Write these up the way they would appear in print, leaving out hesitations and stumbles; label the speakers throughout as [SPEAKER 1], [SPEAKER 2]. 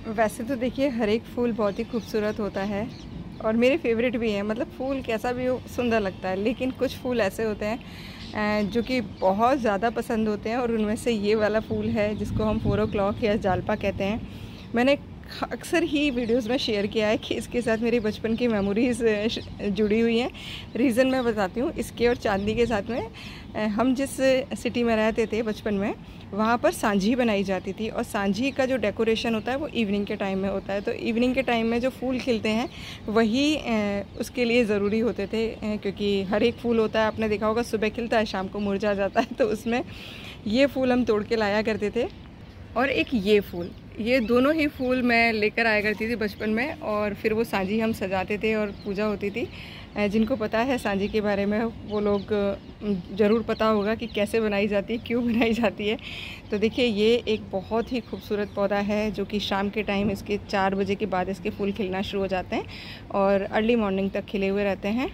[SPEAKER 1] वैसे तो देखिए हर एक फूल बहुत ही खूबसूरत होता है और मेरे फेवरेट भी हैं। मतलब फूल कैसा भी हो सुंदर लगता है, लेकिन कुछ फूल ऐसे होते हैं जो कि बहुत ज़्यादा पसंद होते हैं और उनमें से ये वाला फूल है जिसको हम 4 o'clock या जालपा कहते हैं। मैंने अक्सर ही वीडियोस में शेयर किया है कि इसके साथ मेरी बचपन की मेमोरीज़ जुड़ी हुई हैं। रीज़न मैं बताती हूँ। इसके और चांदी के साथ में हम जिस सिटी में रहते थे बचपन में, वहाँ पर सांझी बनाई जाती थी और सांझी का जो डेकोरेशन होता है वो इवनिंग के टाइम में होता है। तो इवनिंग के टाइम में जो फूल खिलते हैं वही उसके लिए ज़रूरी होते थे, क्योंकि हर एक फूल होता है, आपने देखा होगा, सुबह खिलता है शाम को मुरझा जाता है। तो उसमें ये फूल हम तोड़ के लाया करते थे। और एक ये फूल, ये दोनों ही फूल मैं लेकर आया करती थी बचपन में और फिर वो सांझी हम सजाते थे और पूजा होती थी। जिनको पता है सांझी के बारे में वो लोग ज़रूर पता होगा कि कैसे बनाई जाती है, क्यों बनाई जाती है। तो देखिए ये एक बहुत ही खूबसूरत पौधा है जो कि शाम के टाइम इसके 4 बजे के बाद इसके फूल खिलना शुरू हो जाते हैं और अर्ली मॉर्निंग तक खिले हुए रहते हैं।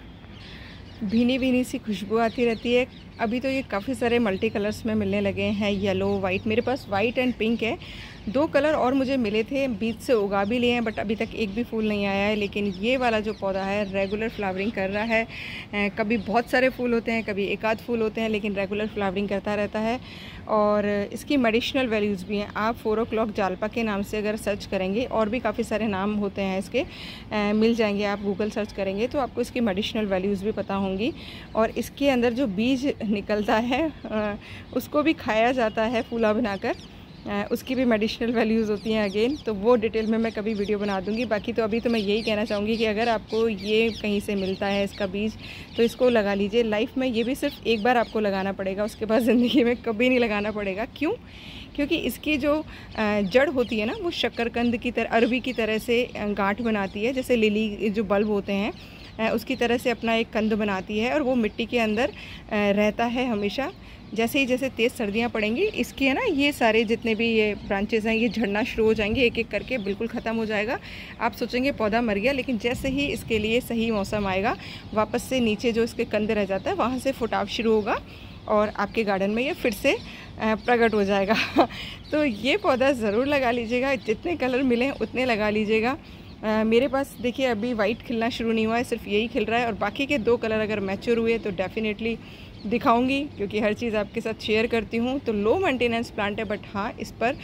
[SPEAKER 1] भीनी भीनी सी खुशबू आती रहती है। अभी तो ये काफ़ी सारे मल्टी कलर्स में मिलने लगे हैं, येलो, वाइट। मेरे पास वाइट एंड पिंक है, 2 कलर और मुझे मिले थे, बीच से उगा भी लिए हैं, बट अभी तक एक भी फूल नहीं आया है। लेकिन ये वाला जो पौधा है रेगुलर फ्लावरिंग कर रहा है। कभी बहुत सारे फूल होते हैं, कभी एक आध फूल होते हैं, लेकिन रेगुलर फ्लावरिंग करता रहता है। और इसकी मेडिसिनल वैल्यूज़ भी हैं। आप 4 o'clock जालपा के नाम से अगर सर्च करेंगे, और भी काफ़ी सारे नाम होते हैं इसके, मिल जाएंगे। आप गूगल सर्च करेंगे तो आपको इसकी मेडिसिनल वैल्यूज़ भी पता होंगी। और इसके अंदर जो बीज निकलता है उसको भी खाया जाता है फूला बनाकर, उसकी भी मेडिसिनल वैल्यूज़ होती हैं अगेन। तो वो डिटेल में मैं कभी वीडियो बना दूंगी। बाकी तो अभी तो मैं यही कहना चाहूँगी कि अगर आपको ये कहीं से मिलता है इसका बीज, तो इसको लगा लीजिए। लाइफ में ये भी सिर्फ एक बार आपको लगाना पड़ेगा, उसके बाद ज़िंदगी में कभी नहीं लगाना पड़ेगा। क्यों? क्योंकि इसकी जो जड़ होती है ना, वो शक्करकंद की तरह, अरबी की तरह से गांठ बनाती है। जैसे लिली जो बल्ब होते हैं उसकी तरह से अपना एक कंद बनाती है और वो मिट्टी के अंदर रहता है हमेशा। जैसे तेज़ सर्दियाँ पड़ेंगी, इसके है ना, ये सारे जितने भी ये ब्रांचेस हैं ये झड़ना शुरू हो जाएंगे, एक एक करके बिल्कुल ख़त्म हो जाएगा। आप सोचेंगे पौधा मर गया, लेकिन जैसे ही इसके लिए सही मौसम आएगा, वापस से नीचे जो इसके कंद रह जाता है वहाँ से फुटाव शुरू होगा और आपके गार्डन में ये फिर से प्रकट हो जाएगा। तो ये पौधा ज़रूर लगा लीजिएगा, जितने कलर मिले उतने लगा लीजिएगा। मेरे पास देखिए अभी वाइट खिलना शुरू नहीं हुआ है, सिर्फ यही खिल रहा है। और बाकी के 2 कलर अगर मैच्योर हुए तो डेफिनेटली दिखाऊंगी, क्योंकि हर चीज़ आपके साथ शेयर करती हूँ। तो लो मेंटेनेंस प्लांट है, बट हाँ इस पर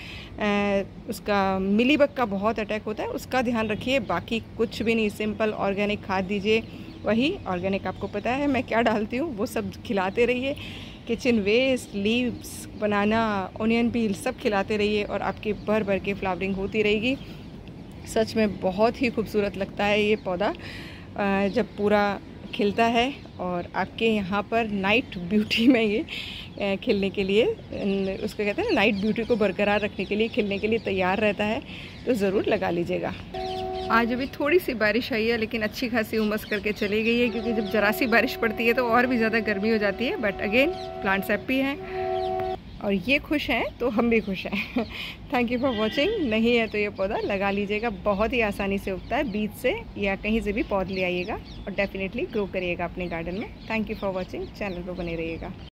[SPEAKER 1] उसका मिलीबग का बहुत अटैक होता है, उसका ध्यान रखिए। बाकी कुछ भी नहीं, सिंपल ऑर्गेनिक खाद दीजिए। वही ऑर्गेनिक आपको पता है मैं क्या डालती हूँ, वो सब खिलाते रहिए। Kitchen waste, leaves, banana, onion peel सब खिलाते रहिए और आपकी भर भर के फ्लावरिंग होती रहेगी। सच में बहुत ही खूबसूरत लगता है ये पौधा जब पूरा खिलता है और आपके यहाँ पर नाइट ब्यूटी में ये खिलने के लिए, उसको कहते हैं ना, नाइट ब्यूटी को बरकरार रखने के लिए, खिलने के लिए तैयार रहता है। तो ज़रूर लगा लीजिएगा। आज अभी थोड़ी सी बारिश आई है, लेकिन अच्छी खासी उमस करके चली गई है, क्योंकि जब ज़रा सी बारिश पड़ती है तो और भी ज़्यादा गर्मी हो जाती है। बट अगेन प्लांट्स हैप्पी हैं और ये खुश हैं तो हम भी खुश हैं। Thank you for watching. नहीं है तो ये पौधा लगा लीजिएगा, बहुत ही आसानी से उगता है, बीज से या कहीं से भी पौध ले आइएगा और डेफिनेटली ग्रो करिएगा अपने गार्डन में। Thank you for watching, channel पर बने रहिएगा।